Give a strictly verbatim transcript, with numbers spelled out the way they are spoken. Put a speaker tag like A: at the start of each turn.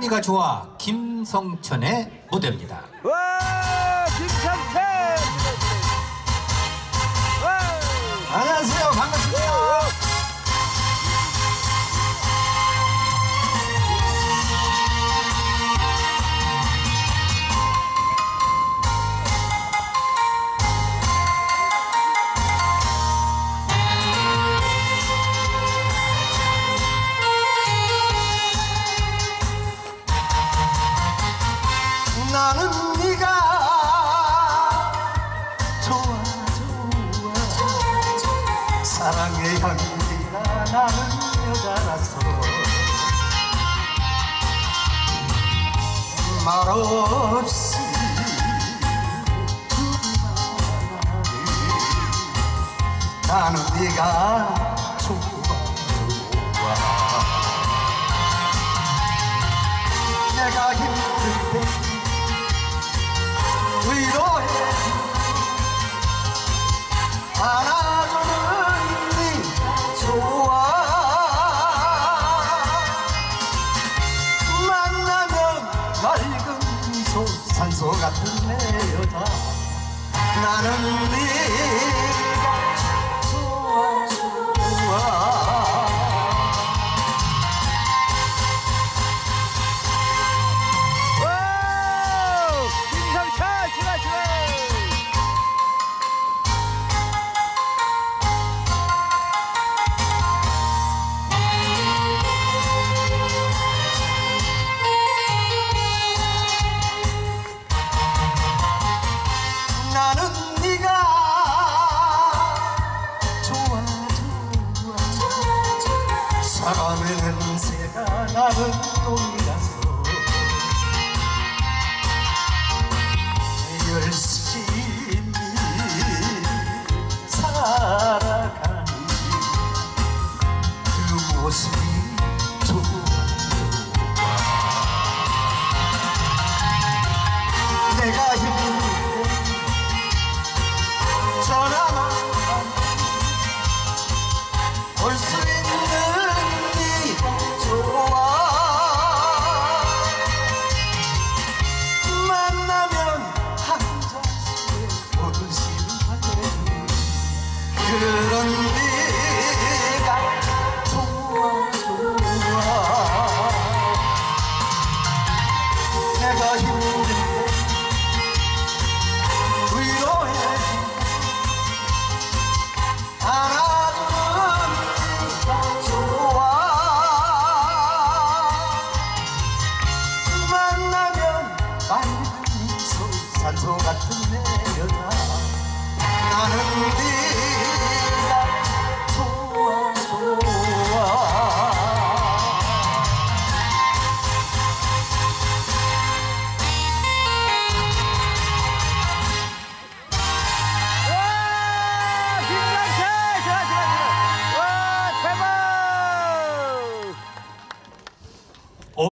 A: 네가 좋아 김성천의 무대입니다.
B: 와, 김성천! 와!
A: 안녕하세요. 반갑습니다. 나는 네가 좋아 좋아 사랑의 향기가 나는 여자라서 말없이 나는 네가 좋아 좋아 내가 힘들 때 위로해 안아주는 네가 좋아 만나면 맑은 미소 산소 같은 내 여자 나는 네가 좋아 좋아 나는 네가 좋아 좋아 사람의 냄새가 나는 똥이라서 열심히 살아가는 그 모습이 좋아 좋아 내가 힘든 전화만 올 수 있는 네가 좋아 만나면 한 잔씩 오르시는 하네 그런 네가 좋아 좋아 내가 힘든데 위로해 안아주는 네가 좋아 만나면 맑은 미소 산소 같은 내 여자